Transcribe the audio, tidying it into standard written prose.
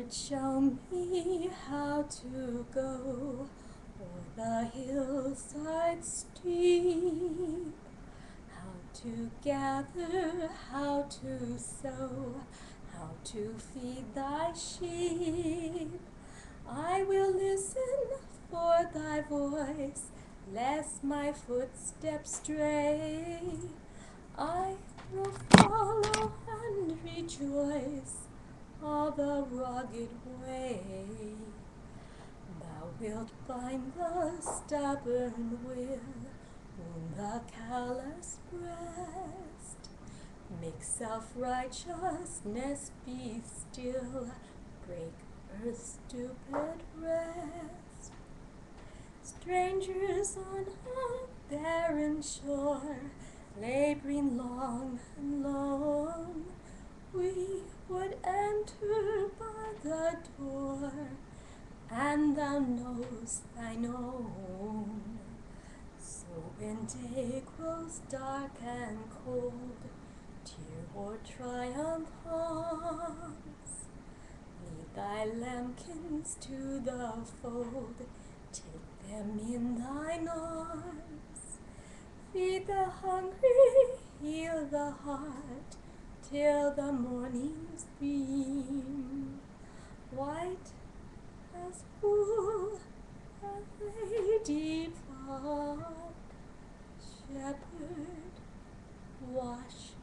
show me how to go o'er the hillside steep, how to gather, how to sow, how to feed thy sheep. I will listen for thy voice, lest my footsteps stray. I will follow and rejoice all the rugged way. Thou wilt bind the stubborn will, wound the callous breast. Make self-righteousness be still, break earth's stupid rest. Strangers on a barren shore, laboring long and lone, we would enter by the door, and thou know'st thine own. So when day grows dark and cold, tear or triumph haunts, lead thy lambkins to the fold, take them in thine arms. Feed the hungry, heal the heart, till the morning's beam. White as wool as they depart, shepherd, wash